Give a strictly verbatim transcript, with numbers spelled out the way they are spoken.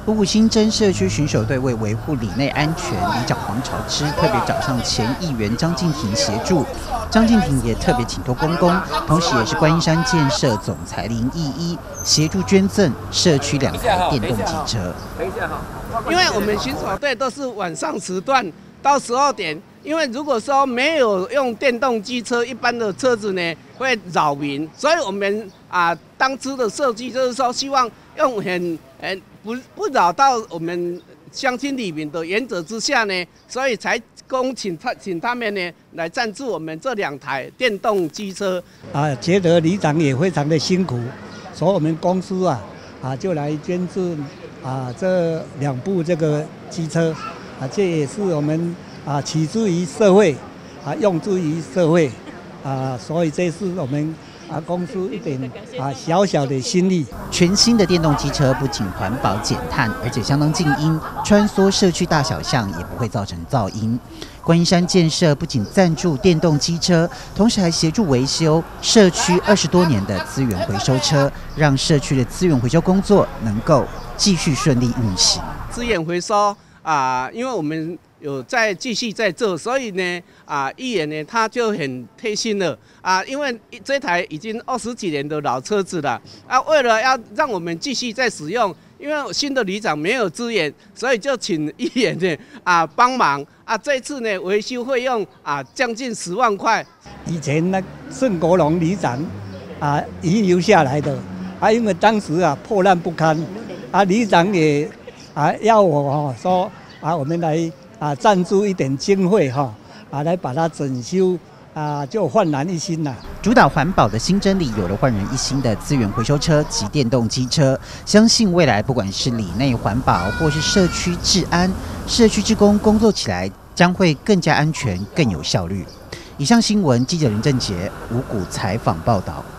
五股新增社区巡守队为维护里内安全，里长黄朝之特别找上前议员张敬庭协助。张敬庭也特别请托公公，同时也是观音山建设总裁林义一协助捐赠社区两台电动机车。 等一下哈，因为我们巡守队都是晚上时段到十二点，因为如果说没有用电动机车，一般的车子呢会扰民，所以我们啊当初的设计就是说，希望用很很不不扰到我们乡亲里民的原则之下呢，所以才恭请他请他们呢来赞助我们这两台电动机车。 啊，觉得里长也非常的辛苦，所以我们公司啊啊就来捐助啊这两部这个机车啊，这也是我们啊起之于社会啊用之于社会啊，所以这是我们。啊，公司一点啊小小的心意。 全新的电动机车不仅环保减碳，而且相当静音，穿梭社区大小巷也不会造成噪音。观音山建设不仅赞助电动机车，同时还协助维修社区二十多年的资源回收车，让社区的资源回收工作能够继续顺利运行。 资源回收啊，因为我们有在继续在做，所以呢，啊，议员呢他就很贴心了啊，因为这台已经二十几年的老车子了啊，为了要让我们继续在使用，因为新的里长没有资源，所以就请议员呢啊帮忙啊，这次呢维修费用啊将近十万块。 以前那盛国龙里长啊遗留下来的啊，因为当时啊破烂不堪啊，里长也啊要我哦说啊，我们来。啊，赞助一点经费哈，啊，来把它整修，啊，就焕然一新啦。 主导环保的新真理，有了焕然一新的资源回收车及电动机车，相信未来不管是里内环保或是社区治安，社区志工工作起来将会更加安全、更有效率。以上新闻，记者林正杰五股采访报道。